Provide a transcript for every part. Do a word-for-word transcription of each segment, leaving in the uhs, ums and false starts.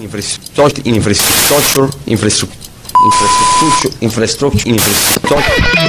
Infrastructure, infrastructure, infrastructure, infrastructure, infrastructure, infrastructure.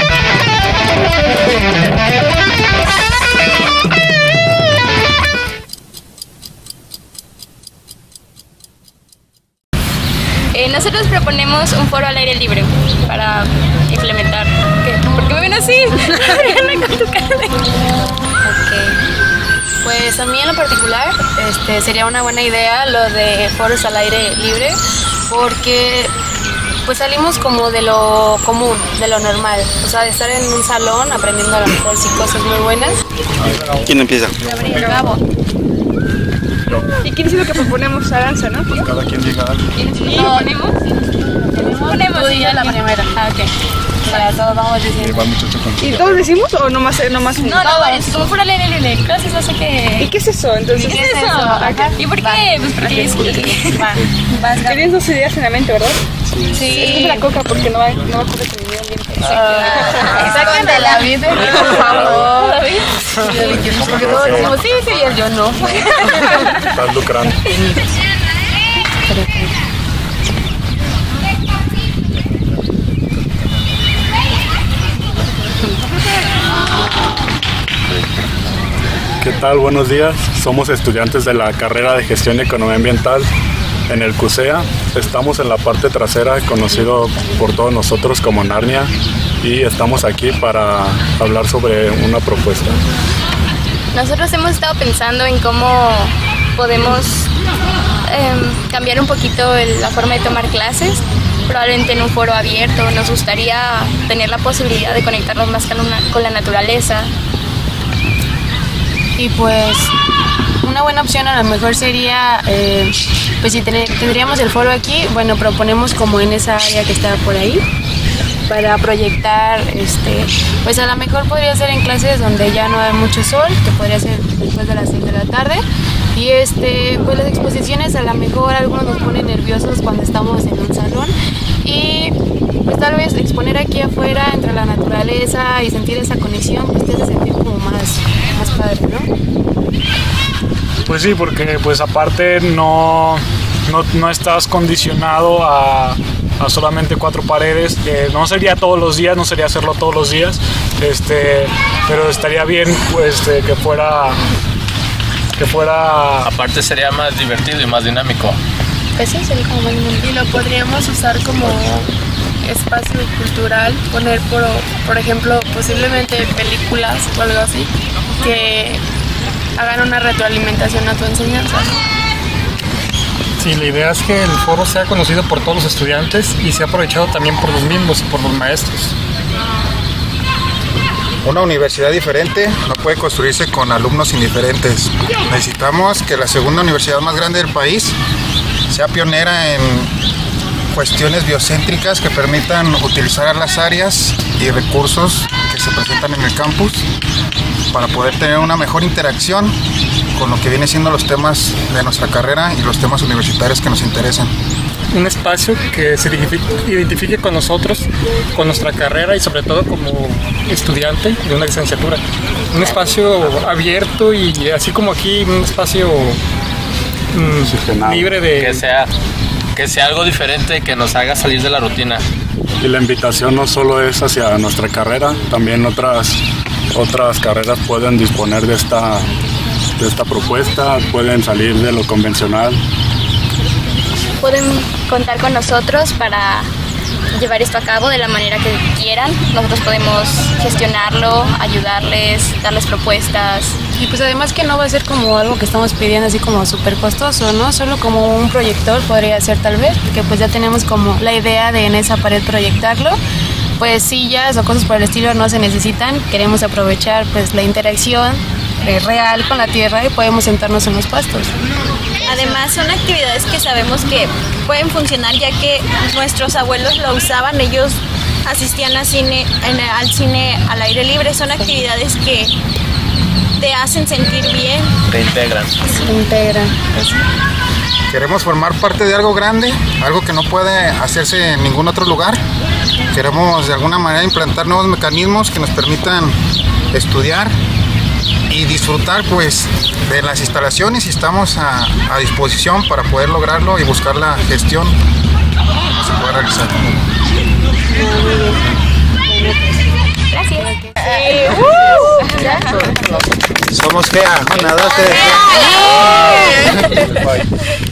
Eh, nosotros proponemos un foro al aire libre para implementar. ¿Qué? ¿Por qué me ven así? Con tu cara de... Okay. Pues a mí en lo particular este, sería una buena idea lo de foros al aire libre, porque pues salimos como de lo común, de lo normal, o sea, de estar en un salón aprendiendo a lo mejor sí cosas muy buenas. ¿Quién empieza? Gabo. ¿Y quién es lo que proponemos? Aranza, ¿no? Pues cada quien diga algo. ¿Y lo ponemos? Ponemos y ya la primera. Ah, ok. Para todos vamos diciendo. Va muchacho con... ¿Y todos decimos o nomás, nomás uno? No, no, es como fuera al aire libre, clases no sé qué. ¿Y qué es eso entonces? ¿Qué es eso? Ajá. ¿Y por qué? Pues porque es... Va, vas, Gabo. Tienes dos ideas en la mente, ¿verdad? Sí. Es la coca porque no va, no va a ocurrir con mi ambiente. Exactamente, la vida, por favor. Porque todos decimos sí, sí, y el yo no. Estás lucrando. ¿Qué tal? Buenos días. Somos estudiantes de la carrera de Gestión y Economía Ambiental en el CUSEA. Estamos en la parte trasera, conocido por todos nosotros como Narnia, y estamos aquí para hablar sobre una propuesta. Nosotros hemos estado pensando en cómo podemos eh, cambiar un poquito el, la forma de tomar clases, probablemente en un foro abierto. Nos gustaría tener la posibilidad de conectarnos más con, una, con la naturaleza. Y pues una buena opción a lo mejor sería, eh, pues si ten, tendríamos el foro aquí, bueno, proponemos como en esa área que está por ahí, para proyectar, este, pues a lo mejor podría ser en clases donde ya no hay mucho sol, que podría ser después de las seis de la tarde, y este, pues las exposiciones a lo mejor algunos nos ponen nerviosos cuando estamos en un salón, y pues tal vez exponer aquí afuera entre la naturaleza y sentir esa conexión, pues te hace sentir como más, más padre, ¿no? Pues sí, porque pues aparte no, no, no estás condicionado a, a solamente cuatro paredes, eh, no sería todos los días, no sería hacerlo todos los días, este, pero estaría bien pues de que fuera que fuera aparte sería más divertido y más dinámico. Pues sí, sería como más dinámico. Y lo podríamos usar como espacio cultural, poner por, por ejemplo posiblemente películas o algo así que hagan una retroalimentación a tu enseñanza. Sí, la idea es que el foro sea conocido por todos los estudiantes y sea aprovechado también por los mismos y por los maestros. Una universidad diferente no puede construirse con alumnos indiferentes. Necesitamos que la segunda universidad más grande del país sea pionera en cuestiones biocéntricas que permitan utilizar las áreas y recursos que se presentan en el campus para poder tener una mejor interacción con lo que viene siendo los temas de nuestra carrera y los temas universitarios que nos interesan. Un espacio que se identifique con nosotros, con nuestra carrera y sobre todo como estudiante de una licenciatura. Un espacio abierto y así como aquí, un espacio mmm, libre de... Que sea, que sea algo diferente, que nos haga salir de la rutina. Y la invitación no solo es hacia nuestra carrera, también otras, otras carreras pueden disponer de esta, de esta propuesta, pueden salir de lo convencional. Pueden contar con nosotros para llevar esto a cabo de la manera que quieran. Nosotros podemos gestionarlo, ayudarles, darles propuestas. Y pues además que no va a ser como algo que estamos pidiendo así como súper costoso, ¿no? Solo como un proyector podría ser tal vez, porque pues ya tenemos como la idea de en esa pared proyectarlo. Pues sillas o cosas por el estilo no se necesitan. Queremos aprovechar pues la interacción eh, real con la tierra y podemos sentarnos en los pastos. Además son actividades que sabemos que pueden funcionar ya que nuestros abuelos lo usaban, ellos asistían a cine, en, al cine al aire libre, son actividades que te hacen sentir bien. Te integran. Se integran. Pues. Queremos formar parte de algo grande, algo que no puede hacerse en ningún otro lugar. Queremos de alguna manera implantar nuevos mecanismos que nos permitan estudiar y disfrutar pues de las instalaciones, y estamos a, a disposición para poder lograrlo y buscar la gestión que se pueda realizar. Gracias. Eh, uh, Somos G A, una, dos, tres.